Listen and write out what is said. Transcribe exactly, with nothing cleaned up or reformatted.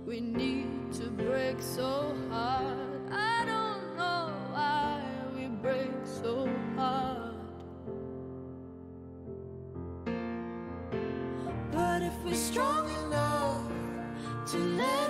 We need to break so hard. I don't know why we break so hard. But if we're strong enough to let